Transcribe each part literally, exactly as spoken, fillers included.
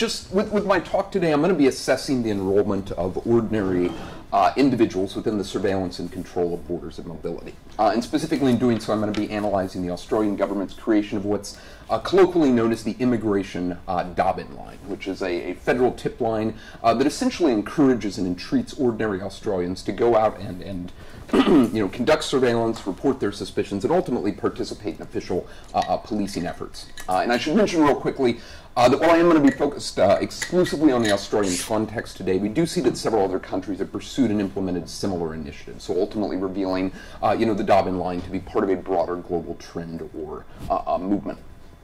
just with, with my talk today, I'm going to be assessing the enrollment of ordinary uh, individuals within the surveillance and control of borders of mobility. Uh, and specifically in doing so, I'm going to be analyzing the Australian government's creation of what's uh, colloquially known as the Immigration uh, Dobbin Line, which is a, a federal tip line uh, that essentially encourages and entreats ordinary Australians to go out and, and you know, conduct surveillance, report their suspicions, and ultimately participate in official uh, uh, policing efforts. Uh, and I should mention real quickly uh, that while I am going to be focused uh, exclusively on the Australian context today, we do see that several other countries have pursued and implemented similar initiatives, so ultimately revealing uh, you know, the Dobbin Line to be part of a broader global trend or uh, uh, movement.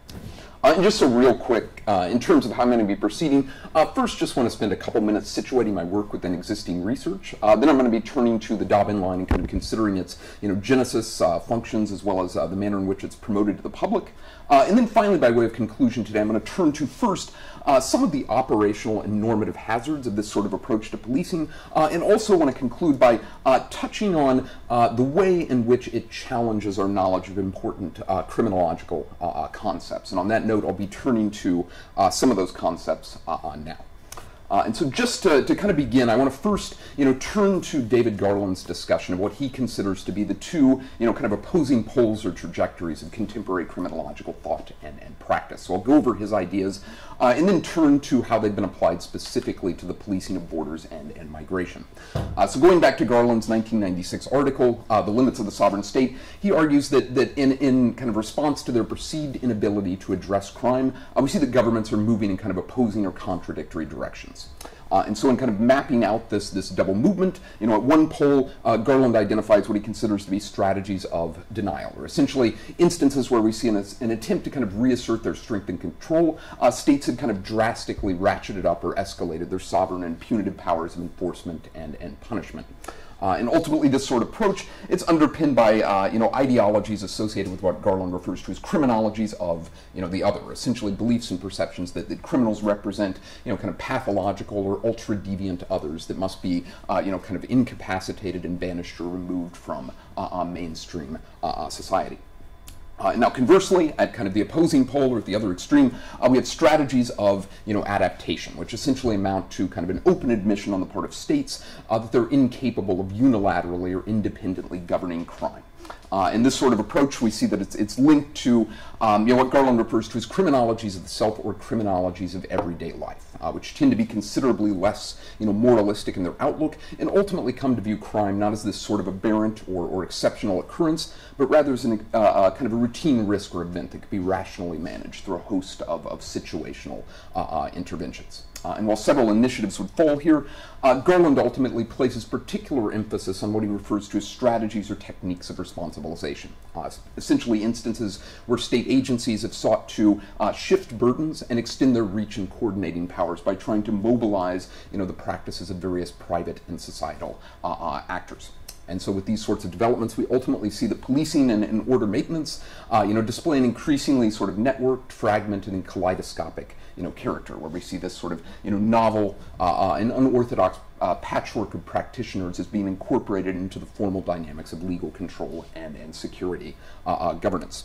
Uh, and just so real quick, uh, in terms of how I'm going to be proceeding, uh, first just want to spend a couple minutes situating my work within existing research. Uh, then I'm going to be turning to the Dobbin Line and kind of considering its you know, genesis, uh, functions, as well as uh, the manner in which it's promoted to the public. Uh, and then finally, by way of conclusion today, I'm going to turn to first uh, some of the operational and normative hazards of this sort of approach to policing, uh, and also want to conclude by uh, touching on uh, the way in which it challenges our knowledge of important uh, criminological uh, concepts. And on that note, I'll be turning to uh, some of those concepts uh, on now. Uh, and so just to, to kind of begin, I want to first, you know, turn to David Garland's discussion of what he considers to be the two, you know, kind of opposing poles or trajectories of contemporary criminological thought and, and practice. So I'll go over his ideas uh, and then turn to how they've been applied specifically to the policing of borders and, and migration. Uh, so going back to Garland's nineteen ninety-six article, uh, The Limits of the Sovereign State, he argues that, that in, in kind of response to their perceived inability to address crime, uh, we see that governments are moving in kind of opposing or contradictory directions. Uh, and so in kind of mapping out this, this double movement, you know, at one pole, uh, Garland identifies what he considers to be strategies of denial, or essentially instances where we see an, an attempt to kind of reassert their strength and control. Uh, states had kind of drastically ratcheted up or escalated their sovereign and punitive powers of enforcement and, and punishment. Uh, and ultimately, this sort of approach, it's underpinned by, uh, you know, ideologies associated with what Garland refers to as criminologies of, you know, the other, essentially beliefs and perceptions that, that criminals represent, you know, kind of pathological or ultra-deviant others that must be, uh, you know, kind of incapacitated and banished or removed from uh, uh, mainstream uh, society. Uh, now, conversely, at kind of the opposing pole or at the other extreme, uh, we have strategies of, you know, adaptation, which essentially amount to kind of an open admission on the part of states uh, that they're incapable of unilaterally or independently governing crime. Uh, in this sort of approach, we see that it's, it's linked to um, you know, what Garland refers to as criminologies of the self or criminologies of everyday life, uh, which tend to be considerably less you know, moralistic in their outlook and ultimately come to view crime not as this sort of aberrant or, or exceptional occurrence, but rather as an, uh, uh, kind of a routine risk or event that could be rationally managed through a host of, of situational uh, uh, interventions. Uh, and while several initiatives would fall here, uh, Garland ultimately places particular emphasis on what he refers to as strategies or techniques of responsibilization, uh, essentially instances where state agencies have sought to uh, shift burdens and extend their reach and coordinating powers by trying to mobilize you know, the practices of various private and societal uh, uh, actors. And so with these sorts of developments, we ultimately see that policing and, and order maintenance, uh, you know, display an increasingly sort of networked, fragmented, and kaleidoscopic, you know, character, where we see this sort of, you know, novel uh, uh, and unorthodox uh, patchwork of practitioners as being incorporated into the formal dynamics of legal control and, and security uh, uh, governance.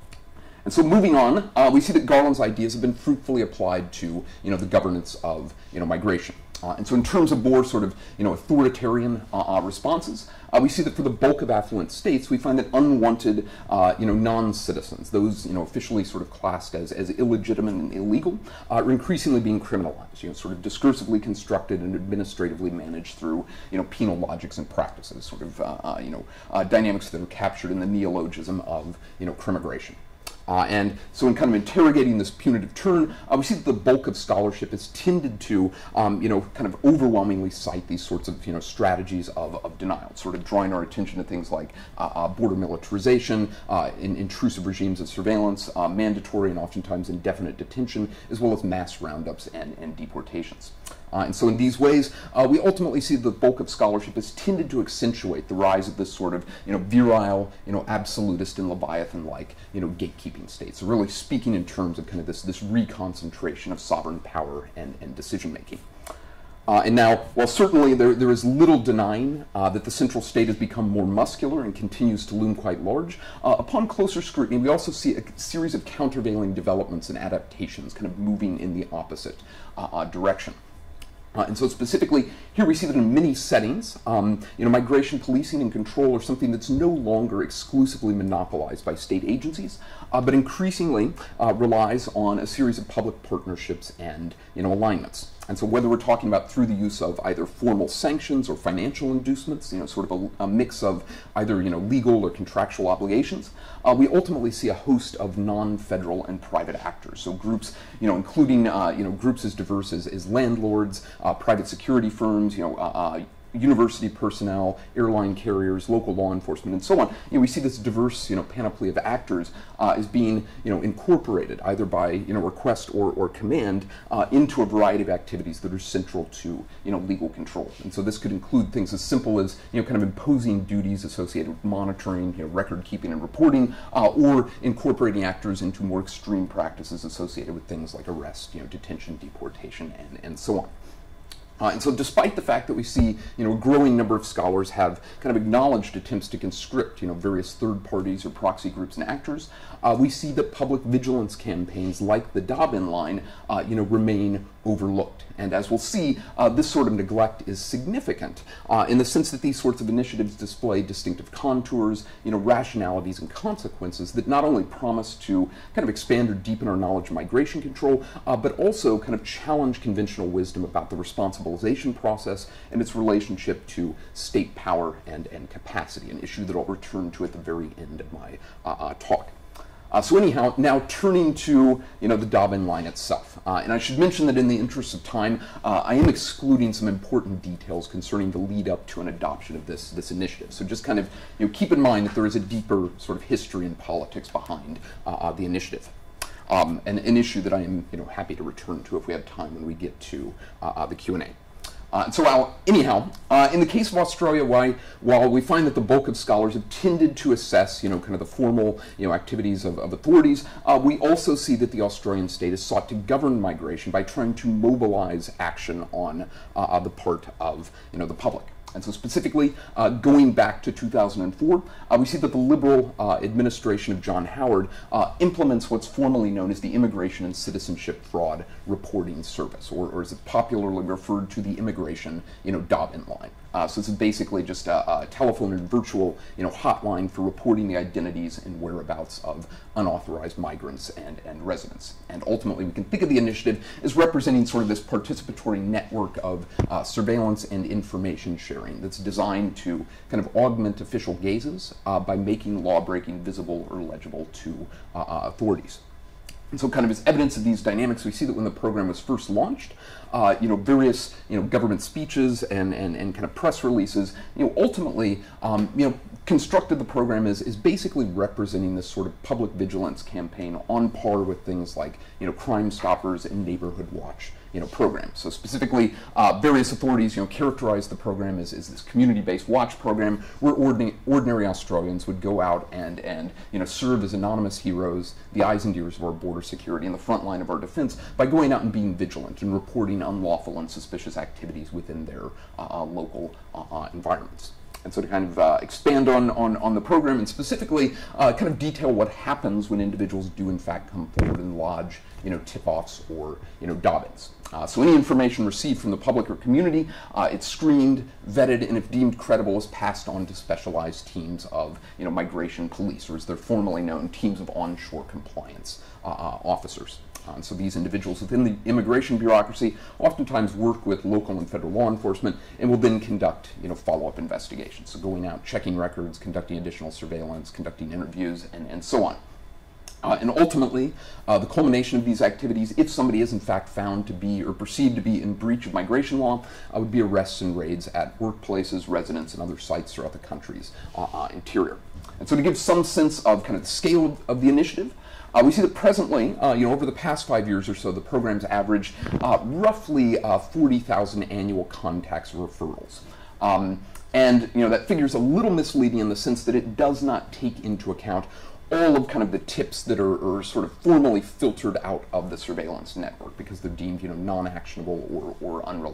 And so moving on, uh, we see that Garland's ideas have been fruitfully applied to, you know, the governance of, you know, migration. Uh, and so in terms of more sort of, you know, authoritarian uh, uh, responses, uh, we see that for the bulk of affluent states, we find that unwanted, uh, you know, non-citizens, those, you know, officially sort of classed as, as illegitimate and illegal, uh, are increasingly being criminalized, you know, sort of discursively constructed and administratively managed through, you know, penal logics and practices, sort of, uh, uh, you know, uh, dynamics that are captured in the neologism of, you know, crimigration. Uh, and so in kind of interrogating this punitive turn, uh, we see that the bulk of scholarship has tended to, um, you know, kind of overwhelmingly cite these sorts of, you know, strategies of, of denial, sort of drawing our attention to things like uh, uh, border militarization, uh, in, intrusive regimes of surveillance, uh, mandatory and oftentimes indefinite detention, as well as mass roundups and, and deportations. Uh, and so in these ways, uh, we ultimately see the bulk of scholarship has tended to accentuate the rise of this sort of, you know, virile, you know, absolutist and Leviathan-like, you know, gatekeeping states. So really speaking in terms of kind of this, this reconcentration of sovereign power and, and decision-making. Uh, and now, while certainly there, there is little denying uh, that the central state has become more muscular and continues to loom quite large, uh, upon closer scrutiny, we also see a series of countervailing developments and adaptations kind of moving in the opposite uh, uh, direction. Uh, and so specifically, here we see that in many settings, um, you know, migration policing and control are something that's no longer exclusively monopolized by state agencies, uh, but increasingly uh, relies on a series of public partnerships and, you know, alignments. And so whether we're talking about through the use of either formal sanctions or financial inducements, you know, sort of a, a mix of either, you know, legal or contractual obligations, uh, we ultimately see a host of non-federal and private actors. So groups, you know, including, uh, you know, groups as diverse as, as landlords, uh, private security firms, you know, uh, uh, university personnel, airline carriers, local law enforcement, and so on. You know, we see this diverse, you know, panoply of actors uh, as being, you know, incorporated either by, you know, request or, or command uh, into a variety of activities that are central to, you know, legal control. And so this could include things as simple as, you know, kind of imposing duties associated with monitoring, you know, record keeping and reporting, uh, or incorporating actors into more extreme practices associated with things like arrest, you know, detention, deportation, and, and so on. Uh, and so despite the fact that we see, you know, a growing number of scholars have kind of acknowledged attempts to conscript, you know, various third parties or proxy groups and actors, uh, we see that public vigilance campaigns like the Dobbin line, uh, you know, remain overlooked. And as we'll see, uh, this sort of neglect is significant uh, in the sense that these sorts of initiatives display distinctive contours, you know, rationalities and consequences that not only promise to kind of expand or deepen our knowledge of migration control, uh, but also kind of challenge conventional wisdom about the responsibilization process and its relationship to state power and, and capacity, an issue that I'll return to at the very end of my uh, uh, talk. Uh, so anyhow, now turning to, you know, the Dobbin line itself. Uh, and I should mention that in the interest of time, uh, I am excluding some important details concerning the lead up to an adoption of this, this initiative. So just kind of, you know, keep in mind that there is a deeper sort of history and politics behind uh, uh, the initiative. Um, and an issue that I am, you know, happy to return to if we have time when we get to uh, uh, the Q and A. Uh, so while, anyhow, uh, in the case of Australia, why, while we find that the bulk of scholars have tended to assess, you know, kind of the formal, you know, activities of, of authorities, uh, we also see that the Australian state has sought to govern migration by trying to mobilize action on uh, the part of, you know, the public. And so specifically, uh, going back to two thousand four, uh, we see that the Liberal uh, administration of John Howard uh, implements what's formally known as the Immigration and Citizenship Fraud Reporting Service, or, or as it's popularly referred to, the Immigration, you know, Dobbin line. Uh, so this is basically just a, a telephone and virtual, you know, hotline for reporting the identities and whereabouts of unauthorized migrants and, and residents. And ultimately, we can think of the initiative as representing sort of this participatory network of uh, surveillance and information sharing that's designed to kind of augment official gazes uh, by making law-breaking visible or legible to uh, uh, authorities. And so kind of as evidence of these dynamics, we see that when the program was first launched, uh, you know, various, you know, government speeches and, and, and kind of press releases, you know, ultimately, um, you know, constructed the program as, is basically representing this sort of public vigilance campaign on par with things like, you know, Crime Stoppers and Neighborhood Watch, you know, programs. So specifically, uh, various authorities, you know, characterized the program as, as this community-based watch program where ordinary, ordinary Australians would go out and, and, you know, serve as anonymous heroes, the eyes and ears of our border security and the front line of our defense by going out and being vigilant and reporting unlawful and suspicious activities within their uh, local uh, uh, environments. And so to kind of uh, expand on, on, on the program and specifically uh, kind of detail what happens when individuals do in fact come forward and lodge, you know, tip-offs or, you know, Dobbins. Uh, so any information received from the public or community, uh, it's screened, vetted, and if deemed credible, is passed on to specialized teams of, you know, migration police, or as they're formally known, teams of onshore compliance uh, uh, officers. Uh, and so these individuals within the immigration bureaucracy oftentimes work with local and federal law enforcement and will then conduct, you know, follow-up investigations. So going out, checking records, conducting additional surveillance, conducting interviews, and, and so on. Uh, and ultimately, uh, the culmination of these activities, if somebody is in fact found to be or perceived to be in breach of migration law, uh, would be arrests and raids at workplaces, residence, and other sites throughout the country's uh, uh, interior. And so to give some sense of kind of the scale of, of the initiative, Uh, we see that presently, uh, you know, over the past five years or so, the program's averaged uh, roughly uh, forty thousand annual contacts or referrals. Um, and, you know, that figure's a little misleading in the sense that it does not take into account all of kind of the tips that are, are sort of formally filtered out of the surveillance network because they're deemed, you know, non-actionable or, or unreliable.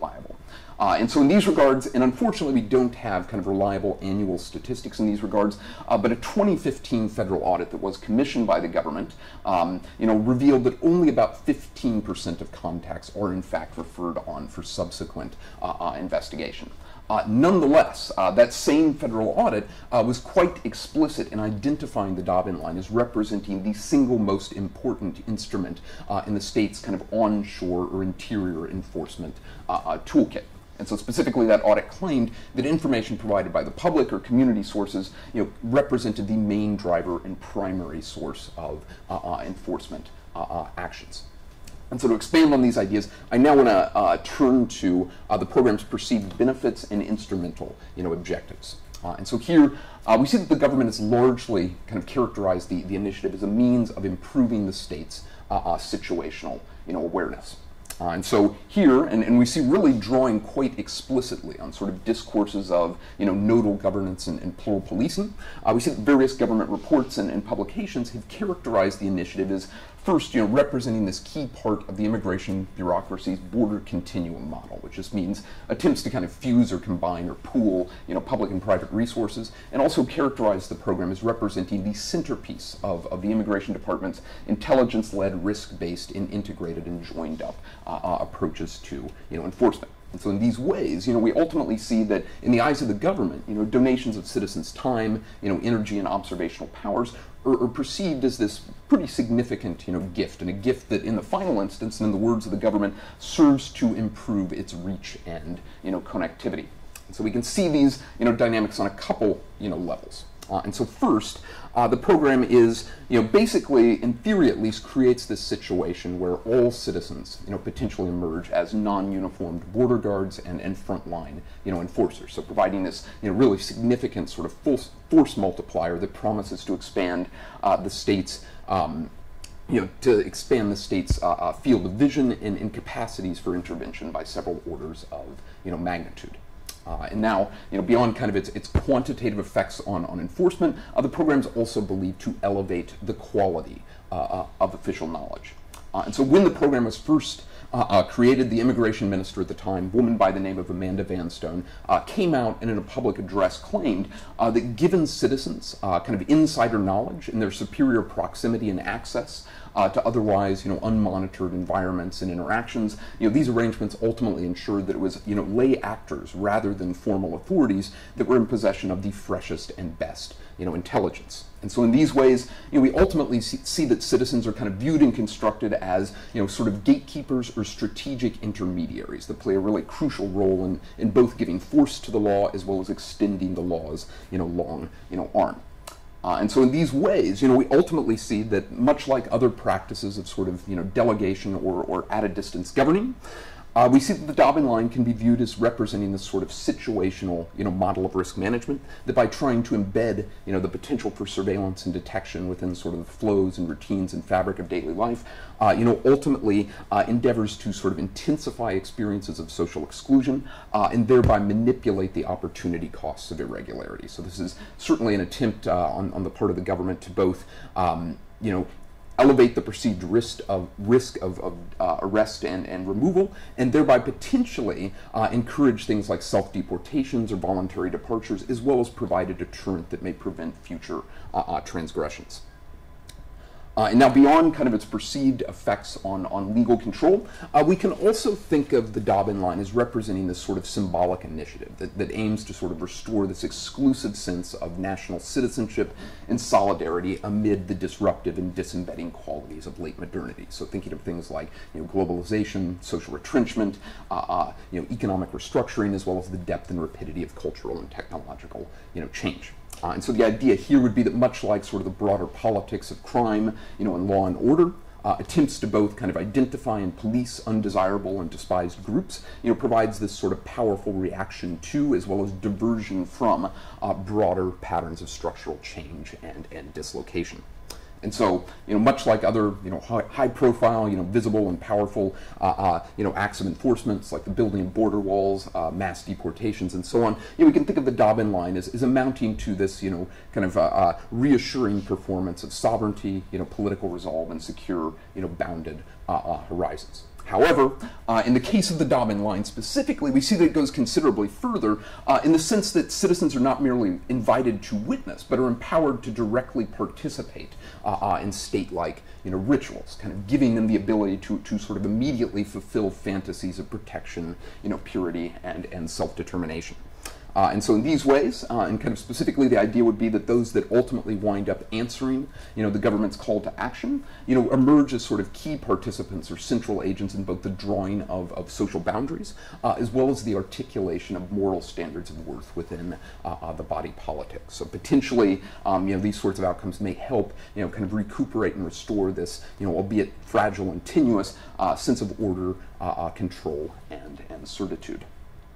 Uh, and so in these regards, and unfortunately we don't have kind of reliable annual statistics in these regards, uh, but a twenty fifteen federal audit that was commissioned by the government, um, you know, revealed that only about fifteen percent of contacts are in fact referred on for subsequent uh, uh, investigation. Uh, nonetheless, uh, that same federal audit uh, was quite explicit in identifying the Dobbin line as representing the single most important instrument uh, in the state's kind of onshore or interior enforcement uh, uh, toolkit. And so specifically that audit claimed that information provided by the public or community sources, you know, represented the main driver and primary source of uh, uh, enforcement uh, uh, actions. And so to expand on these ideas, I now want to uh, turn to uh, the program's perceived benefits and instrumental, you know, objectives. Uh, and so here uh, we see that the government has largely kind of characterized the, the initiative as a means of improving the state's uh, uh, situational, you know, awareness. Uh, and so here, and, and we see really drawing quite explicitly on sort of discourses of, you know, nodal governance and, and plural policing, uh, we see that various government reports and, and publications have characterized the initiative as first, you know, representing this key part of the immigration bureaucracy's border continuum model, which just means attempts to kind of fuse or combine or pool, you know, public and private resources, and also characterize the program as representing the centerpiece of, of the Immigration Department's intelligence-led, risk-based, and integrated and joined-up uh, uh, approaches to, you know, enforcement. And so in these ways, you know, we ultimately see that in the eyes of the government, you know, donations of citizens' time, you know, energy and observational powers are, are perceived as this pretty significant, you know, gift, and a gift that in the final instance, and in the words of the government, serves to improve its reach and, you know, connectivity. And so we can see these, you know, dynamics on a couple, you know, levels. Uh, and so first, uh, the program is, you know, basically, in theory at least, creates this situation where all citizens, you know, potentially emerge as non-uniformed border guards and, and frontline, you know, enforcers. So providing this, you know, really significant sort of force, force multiplier that promises to expand uh, the state's, um, you know, to expand the state's uh, uh, field of vision and, and capacities for intervention by several orders of, you know, magnitude. Uh, and now, you know, beyond kind of its, its quantitative effects on, on enforcement, uh, the program is also believed to elevate the quality uh, uh, of official knowledge. Uh, and so when the program was first uh, uh, created, the immigration minister at the time, a woman by the name of Amanda Vanstone, uh, came out and in a public address claimed uh, that given citizens uh, kind of insider knowledge and their superior proximity and access Uh, to otherwise, you know, unmonitored environments and interactions, you know, these arrangements ultimately ensured that it was, you know, lay actors rather than formal authorities that were in possession of the freshest and best, you know, intelligence. And so in these ways, you know, we ultimately see, see that citizens are kind of viewed and constructed as, you know, sort of gatekeepers or strategic intermediaries that play a really crucial role in, in both giving force to the law as well as extending the law's, you know, long, you know, arm. Uh, and so in these ways, you know, we ultimately see that much like other practices of sort of, you know, delegation or, or at a distance governing, uh, we see that the Dobbin line can be viewed as representing this sort of situational, you know, model of risk management that by trying to embed, you know, the potential for surveillance and detection within sort of the flows and routines and fabric of daily life, uh, you know, ultimately uh, endeavors to sort of intensify experiences of social exclusion uh, and thereby manipulate the opportunity costs of irregularity. So this is certainly an attempt uh, on, on the part of the government to both, um, you know, elevate the perceived risk of risk of, of uh, arrest and, and removal, and thereby potentially uh, encourage things like self-deportations or voluntary departures, as well as provide a deterrent that may prevent future uh, uh, transgressions. Uh, and now beyond kind of its perceived effects on, on legal control, uh, we can also think of the Dobbin line as representing this sort of symbolic initiative that, that aims to sort of restore this exclusive sense of national citizenship and solidarity amid the disruptive and disembedding qualities of late modernity. So thinking of things like, you know, globalization, social retrenchment, uh, uh, you know, economic restructuring, as well as the depth and rapidity of cultural and technological, you know, change. Uh, and so the idea here would be that much like sort of the broader politics of crime, you know, and law and order, uh, attempts to both kind of identify and police undesirable and despised groups, you know, provides this sort of powerful reaction to, as well as diversion from, uh, broader patterns of structural change and, and dislocation. And so, you know, much like other, you know, high, high profile, you know, visible and powerful, uh, uh, you know, acts of enforcement, like the building of border walls, uh, mass deportations, and so on, you know, we can think of the Dobbin line as, as amounting to this, you know, kind of uh, uh, reassuring performance of sovereignty, you know, political resolve, and secure, you know, bounded uh, uh, horizons. However, uh, in the case of the Dobbin line specifically, we see that it goes considerably further uh, in the sense that citizens are not merely invited to witness, but are empowered to directly participate uh, uh, in state-like you know, rituals, kind of giving them the ability to, to sort of immediately fulfill fantasies of protection, you know, purity, and, and self-determination. Uh, and so in these ways, uh, and kind of specifically the idea would be that those that ultimately wind up answering, you know, the government's call to action, you know, emerge as sort of key participants or central agents in both the drawing of, of social boundaries, uh, as well as the articulation of moral standards of worth within uh, uh, the body politic. So potentially, um, you know, these sorts of outcomes may help, you know, kind of recuperate and restore this, you know, albeit fragile and tenuous, uh, sense of order, uh, uh, control, and, and certitude.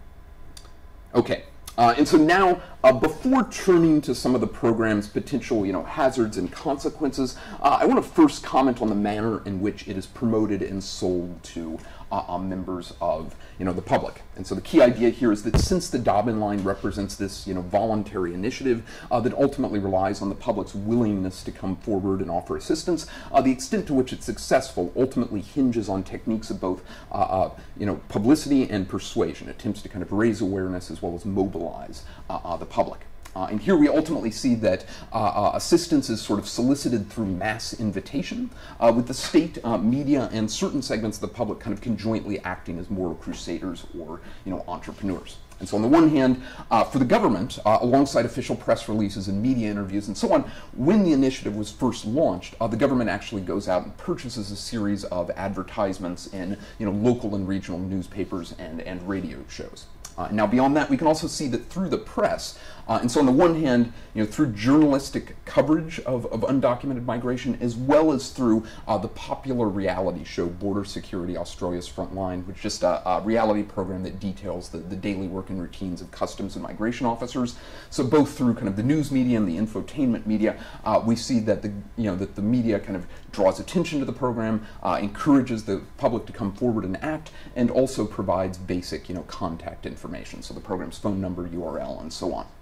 Okay. Uh, and so now, uh, before turning to some of the program's potential, you know, hazards and consequences, uh, I want to first comment on the manner in which it is promoted and sold to uh, uh, members of, you know, the public. And so the key idea here is that since the Dobbin line represents this, you know, voluntary initiative uh, that ultimately relies on the public's willingness to come forward and offer assistance, uh, the extent to which it's successful ultimately hinges on techniques of both, uh, uh, you know, publicity and persuasion, attempts to kind of raise awareness as well as mobilize uh, uh, the public. Uh, and here we ultimately see that uh, uh, assistance is sort of solicited through mass invitation, uh, with the state, uh, media, and certain segments of the public kind of conjointly acting as moral crusaders or, you know, entrepreneurs. And so on the one hand, uh, for the government, uh, alongside official press releases and media interviews and so on, when the initiative was first launched, uh, the government actually goes out and purchases a series of advertisements in, you know, local and regional newspapers and, and radio shows. Uh, now beyond that, we can also see that through the press, uh, and so on the one hand, you know, through journalistic coverage of, of undocumented migration, as well as through uh, the popular reality show Border Security Australia's Frontline, which is just a, a reality program that details the, the daily work and routines of customs and migration officers. So both through kind of the news media and the infotainment media, uh, we see that the, you know, that the media kind of draws attention to the program, uh, encourages the public to come forward and act, and also provides basic, you know, contact information. So the program's phone number, U R L, and so on.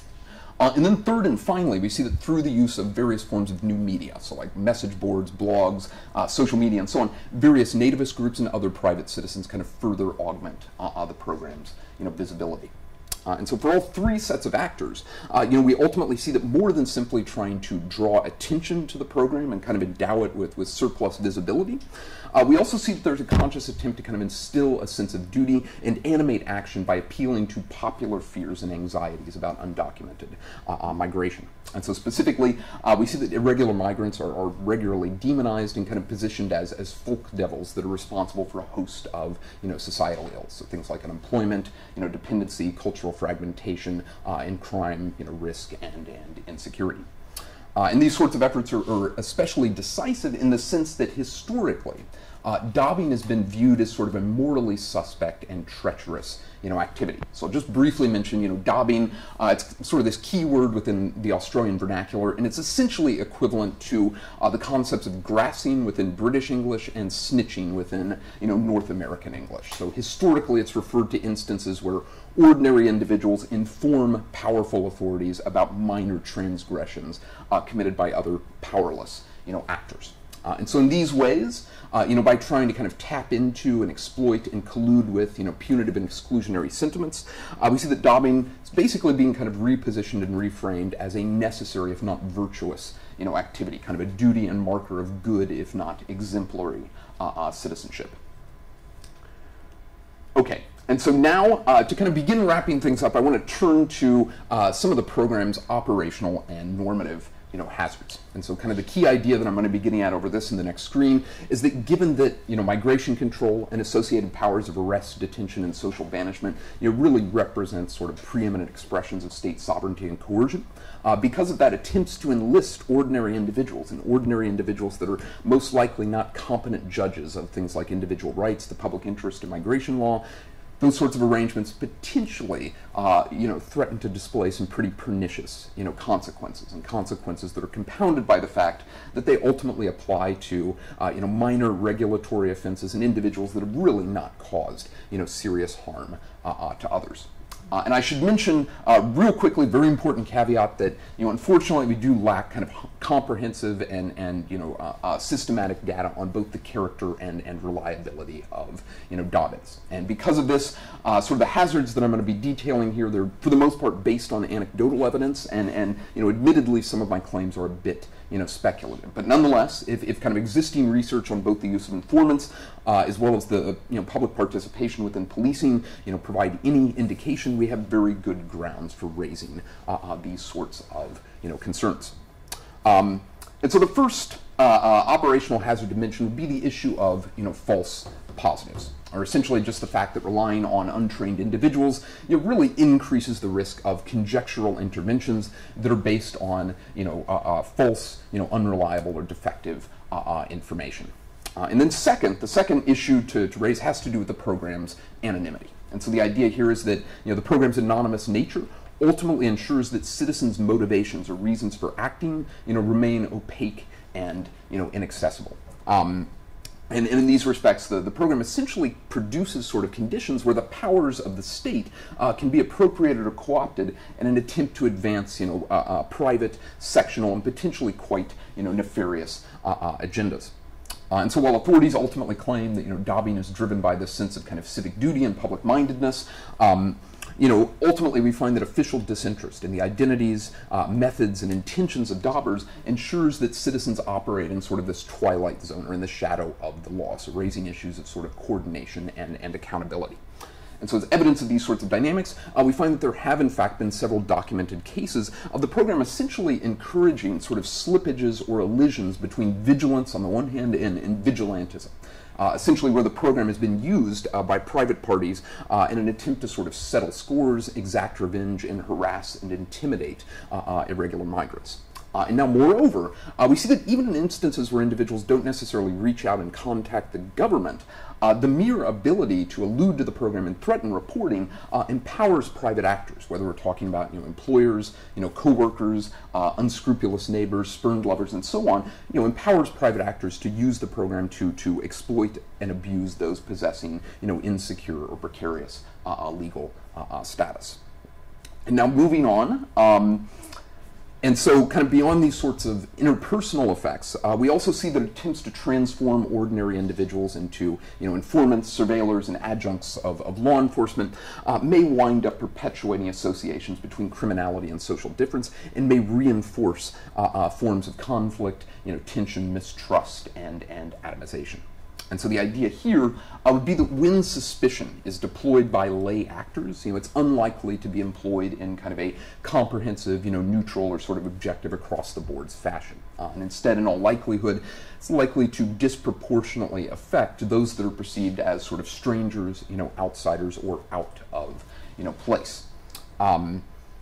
Uh, and then third and finally, we see that through the use of various forms of new media, so like message boards, blogs, uh, social media, and so on, various nativist groups and other private citizens kind of further augment uh, uh, the program's, you know, visibility. Uh, and so for all three sets of actors, uh, you know, we ultimately see that more than simply trying to draw attention to the program and kind of endow it with, with surplus visibility, uh, we also see that there's a conscious attempt to kind of instill a sense of duty and animate action by appealing to popular fears and anxieties about undocumented uh, uh, migration. And so specifically, uh, we see that irregular migrants are, are regularly demonized and kind of positioned as, as folk devils that are responsible for a host of, you know, societal ills. So things like unemployment, you know, dependency, cultural fragmentation, uh, and crime, you know, risk, and, and insecurity. Uh, and these sorts of efforts are, are especially decisive in the sense that historically, uh, dobbing has been viewed as sort of a morally suspect and treacherous, you know, activity. So I'll just briefly mention, you know, dobbing, uh, it's sort of this key word within the Australian vernacular, and it's essentially equivalent to uh, the concepts of grassing within British English and snitching within, you know, North American English. So historically, it's referred to instances where ordinary individuals inform powerful authorities about minor transgressions uh, committed by other powerless, you know, actors. Uh, and so in these ways, uh, you know, by trying to kind of tap into and exploit and collude with, you know, punitive and exclusionary sentiments, uh, we see that dobbing is basically being kind of repositioned and reframed as a necessary, if not virtuous, you know, activity, kind of a duty and marker of good, if not exemplary, uh, uh, citizenship. Okay. And so now, uh, to kind of begin wrapping things up, I want to turn to uh, some of the program's operational and normative, you know, hazards. And so kind of the key idea that I'm going to be getting at over this in the next screen is that given that, you know, migration control and associated powers of arrest, detention, and social banishment, you know, really represent sort of preeminent expressions of state sovereignty and coercion, uh, because of that, attempts to enlist ordinary individuals, and ordinary individuals that are most likely not competent judges of things like individual rights, the public interest, and migration law, those sorts of arrangements potentially, uh, you know, threaten to display some pretty pernicious, you know, consequences, and consequences that are compounded by the fact that they ultimately apply to, uh, you know, minor regulatory offenses and individuals that have really not caused, you know, serious harm uh, uh, to others. Uh, and I should mention uh, real quickly, very important caveat that, you know, unfortunately we do lack kind of comprehensive and, and you know, uh, uh, systematic data on both the character and, and reliability of, you know, Dobbins. And because of this, uh, sort of the hazards that I'm going to be detailing here, they're for the most part based on anecdotal evidence, and, and you know, admittedly some of my claims are a bit, you know, speculative. But nonetheless, if, if kind of existing research on both the use of informants uh, as well as the, you know, public participation within policing, you know, provide any indication, we have very good grounds for raising uh, uh, these sorts of, you know, concerns. Um, and so the first uh, uh, operational hazard to mention would be the issue of, you know, false positives, or essentially just the fact that relying on untrained individuals, you know, really increases the risk of conjectural interventions that are based on, you know, uh, uh, false, you know, unreliable or defective uh, uh, information. Uh, and then second, the second issue to, to raise has to do with the program's anonymity. And so the idea here is that, you know, the program's anonymous nature ultimately ensures that citizens' motivations or reasons for acting, you know, remain opaque and, you know, inaccessible. Um, And, and in these respects, the, the program essentially produces sort of conditions where the powers of the state uh, can be appropriated or co-opted in an attempt to advance, you know, uh, uh, private, sectional, and potentially quite, you know, nefarious uh, uh, agendas. Uh, and so while authorities ultimately claim that, you know, Dobbing is driven by this sense of kind of civic duty and public-mindedness, um, you know, ultimately we find that official disinterest in the identities, uh, methods, and intentions of daubers ensures that citizens operate in sort of this twilight zone or in the shadow of the law, so raising issues of sort of coordination and, and accountability. And so as evidence of these sorts of dynamics, uh, we find that there have in fact been several documented cases of the program essentially encouraging sort of slippages or elisions between vigilance on the one hand and, and vigilantism. Uh, essentially where the program has been used uh, by private parties uh, in an attempt to sort of settle scores, exact revenge, and harass and intimidate uh, uh, irregular migrants. Uh, and now, moreover, uh, we see that even in instances where individuals don't necessarily reach out and contact the government, uh, the mere ability to allude to the program and threaten reporting uh, empowers private actors, whether we're talking about, you know, employers, you know, co-workers, uh, unscrupulous neighbors, spurned lovers, and so on. You know, empowers private actors to use the program to to exploit and abuse those possessing, you know, insecure or precarious uh, legal uh, uh, status. And now, moving on. Um, And so kind of beyond these sorts of interpersonal effects, uh, we also see that attempts to transform ordinary individuals into, you know, informants, surveillors, and adjuncts of, of law enforcement uh, may wind up perpetuating associations between criminality and social difference, and may reinforce uh, uh, forms of conflict, you know, tension, mistrust, and, and atomization. And so the idea here uh, would be that when suspicion is deployed by lay actors, you know, it's unlikely to be employed in kind of a comprehensive, you know, neutral or sort of objective across the boards fashion. Uh, and instead, in all likelihood, it's likely to disproportionately affect those that are perceived as sort of strangers, you know, outsiders, or out of, you know, place. Um,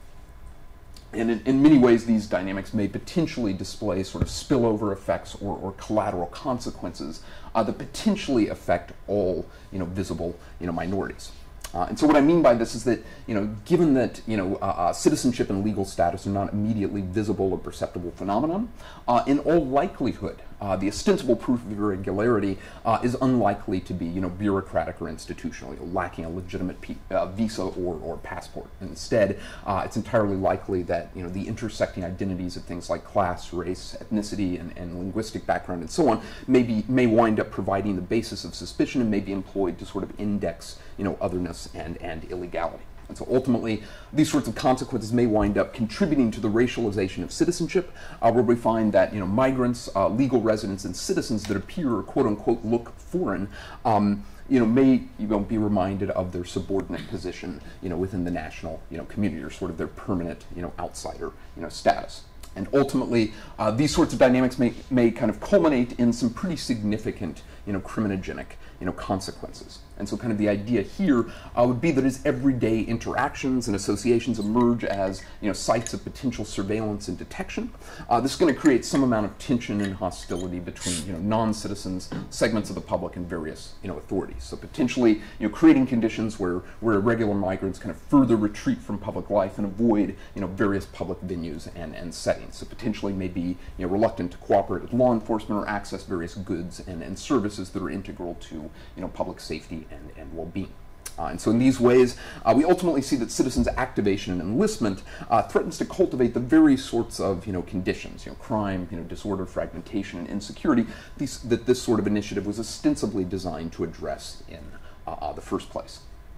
And in, in many ways, these dynamics may potentially display sort of spillover effects or, or collateral consequences uh, that potentially affect all, you know, visible, you know, minorities. Uh, and so what I mean by this is that, you know, given that, you know, uh, uh, citizenship and legal status are not immediately visible or perceptible phenomenon, uh, in all likelihood, uh, the ostensible proof of irregularity uh, is unlikely to be, you know, bureaucratic or institutional, you know, lacking a legitimate P uh, visa or, or passport. Instead, uh, it's entirely likely that, you know, the intersecting identities of things like class, race, ethnicity, and, and linguistic background, and so on, may be, may wind up providing the basis of suspicion and may be employed to sort of index, you know, otherness and, and illegality. And so ultimately, these sorts of consequences may wind up contributing to the racialization of citizenship, uh, where we find that, you know, migrants, uh, legal residents, and citizens that appear or quote-unquote look foreign, um, you know, may, you know, be reminded of their subordinate position, you know, within the national, you know, community, or sort of their permanent, you know, outsider, you know, status. And ultimately, uh, these sorts of dynamics may, may kind of culminate in some pretty significant, you know, criminogenic, you know, consequences. And so kind of the idea here uh, would be that as everyday interactions and associations emerge as, you know, sites of potential surveillance and detection, uh, this is going to create some amount of tension and hostility between, you know, non-citizens, segments of the public, and various, you know, authorities. So potentially, you know, creating conditions where, where irregular migrants kind of further retreat from public life and avoid, you know, various public venues and, and settings. So potentially may be, you know, reluctant to cooperate with law enforcement or access various goods and, and services that are integral to, you know, public safety and, and well-being. Uh, and so in these ways, uh, we ultimately see that citizens' activation and enlistment uh, threatens to cultivate the very sorts of, you know, conditions, you know, crime, you know, disorder, fragmentation, and insecurity, these, that this sort of initiative was ostensibly designed to address in uh, uh, the first place.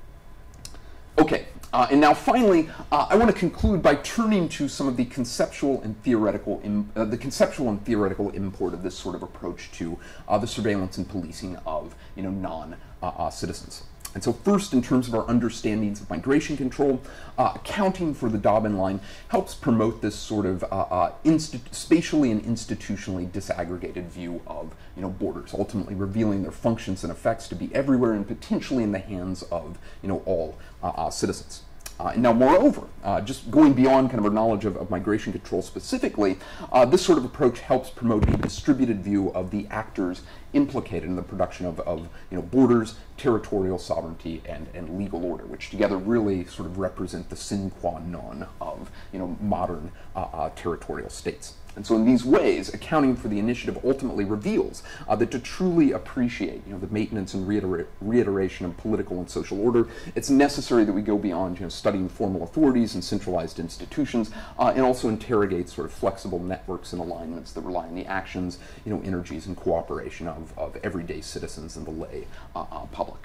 Okay, uh, and now finally, uh, I want to conclude by turning to some of the conceptual and theoretical, im uh, the conceptual and theoretical import of this sort of approach to uh, the surveillance and policing of, you know, non-citizens. Uh, uh, And so first, in terms of our understandings of migration control, uh, accounting for the Dobbin line helps promote this sort of uh, uh, spatially and institutionally disaggregated view of, you know, borders, ultimately revealing their functions and effects to be everywhere and potentially in the hands of, you know, all uh, uh, citizens. Uh, and now, moreover, uh, just going beyond kind of our knowledge of, of migration control specifically, uh, this sort of approach helps promote a distributed view of the actors implicated in the production of, of you know, borders, territorial sovereignty, and, and legal order, which together really sort of represent the sine qua non of, you know, modern uh, uh, territorial states. And so in these ways, accounting for the initiative ultimately reveals uh, that to truly appreciate, you know, the maintenance and reiter reiteration of political and social order, it's necessary that we go beyond, you know, studying formal authorities and centralized institutions, uh, and also interrogate sort of flexible networks and alignments that rely on the actions, you know, energies and cooperation of, of everyday citizens and the lay uh, uh, public.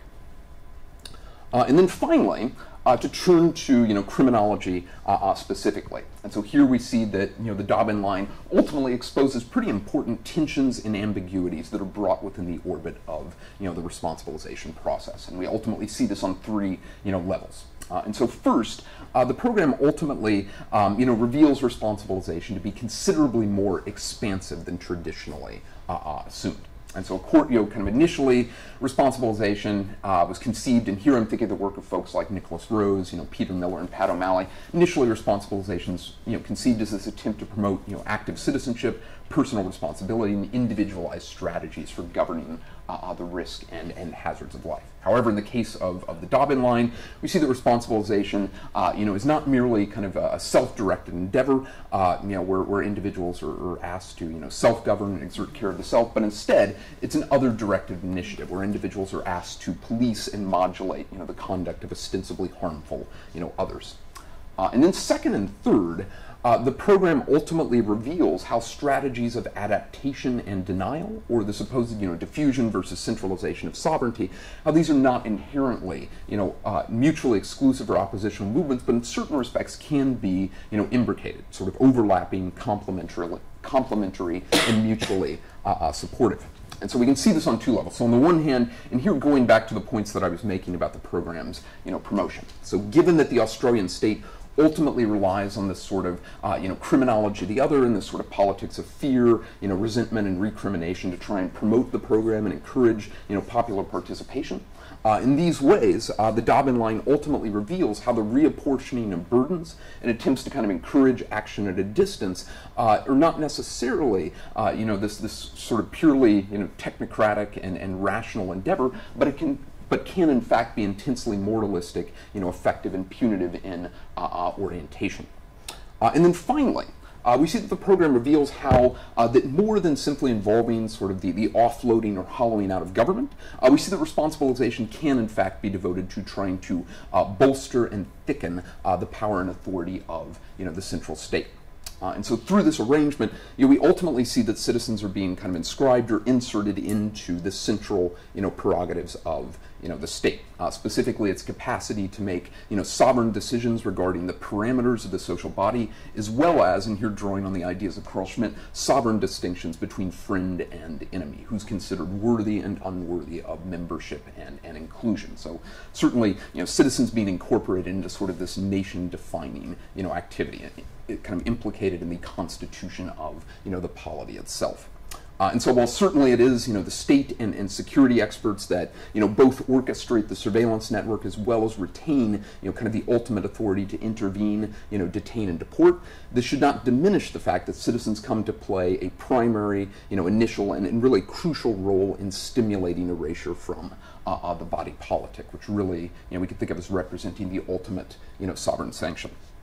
Uh, and then finally, uh, to turn to, you know, criminology uh, uh, specifically. And so here we see that, you know, the Dobbin line ultimately exposes pretty important tensions and ambiguities that are brought within the orbit of, you know, the responsibilization process. And we ultimately see this on three, you know, levels. Uh, and so first, uh, the program ultimately, um, you know, reveals responsibilization to be considerably more expansive than traditionally uh, uh, assumed. And so, you know, kind of initially, responsibilization uh, was conceived, and here I'm thinking of the work of folks like Nicholas Rose, you know, Peter Miller, and Pat O'Malley. Initially, responsibilization's, you know, conceived as this attempt to promote, you know, active citizenship, personal responsibility, and individualized strategies for governing uh, uh, the risk and, and hazards of life. However, in the case of, of the Dobbin line, we see that responsibilization, uh, you know, is not merely kind of a self-directed endeavor, uh, you know, where, where individuals are, are asked to, you know, self-govern and exert care of the self, but instead, it's an other-directed initiative where individuals are asked to police and modulate, you know, the conduct of ostensibly harmful, you know, others. Uh, and then second and third, Uh, the program ultimately reveals how strategies of adaptation and denial, or the supposed, you know, diffusion versus centralization of sovereignty, how these are not inherently, you know, uh, mutually exclusive or oppositional movements, but in certain respects can be, you know, imbricated, sort of overlapping, complementary, complementary and mutually uh, uh, supportive. And so we can see this on two levels. So on the one hand, and here going back to the points that I was making about the program's, you know, promotion. So given that the Australian state ultimately relies on this sort of, uh, you know, criminology of the other and this sort of politics of fear, you know, resentment and recrimination to try and promote the program and encourage, you know, popular participation. Uh, in these ways, uh, the Dobbin line ultimately reveals how the reapportioning of burdens and attempts to kind of encourage action at a distance uh, are not necessarily, uh, you know, this, this sort of purely, you know, technocratic and, and rational endeavor, but it can but can in fact be intensely moralistic, you know, effective and punitive in uh, uh, orientation. Uh, and then finally, uh, we see that the program reveals how uh, that more than simply involving sort of the, the offloading or hollowing out of government, uh, we see that responsibilization can in fact be devoted to trying to uh, bolster and thicken uh, the power and authority of, you know, the central state. Uh, and so through this arrangement, you know, we ultimately see that citizens are being kind of inscribed or inserted into the central, you know, prerogatives of, you know, the state. Uh, specifically, its capacity to make, you know, sovereign decisions regarding the parameters of the social body, as well as, and here drawing on the ideas of Carl Schmitt, sovereign distinctions between friend and enemy, who's considered worthy and unworthy of membership and, and inclusion. So certainly, you know, citizens being incorporated into sort of this nation-defining, you know, activity. It kind of implicated in the constitution of, you know, the polity itself. Uh, and so while certainly it is, you know, the state and, and security experts that, you know, both orchestrate the surveillance network as well as retain, you know, kind of the ultimate authority to intervene, you know, detain and deport, this should not diminish the fact that citizens come to play a primary, you know, initial and, and really crucial role in stimulating erasure from uh, uh, the body politic, which really, you know, we could think of as representing the ultimate, you know, sovereign sanction.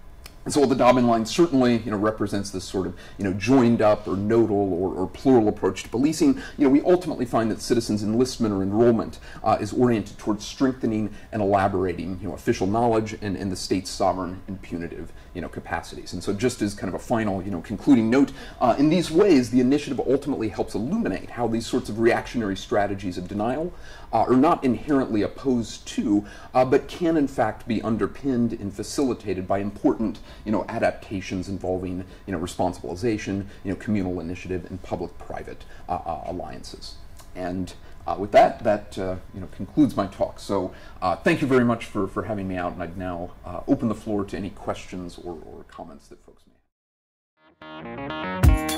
And so while the Dobbin line certainly, you know, represents this sort of, you know, joined up or nodal or, or plural approach to policing, you know, we ultimately find that citizens' enlistment or enrollment uh, is oriented towards strengthening and elaborating, you know, official knowledge and, and the state's sovereign and punitive, you know, capacities. And so just as kind of a final, you know, concluding note, uh, in these ways, the initiative ultimately helps illuminate how these sorts of reactionary strategies of denial uh, are not inherently opposed to, uh, but can in fact be underpinned and facilitated by important, you know, adaptations involving, you know, responsibilization, you know, communal initiative, and public-private uh, uh, alliances. And uh, with that, that uh, you know, concludes my talk. So uh, thank you very much for, for having me out, and I'd now uh, open the floor to any questions or, or comments that folks may have.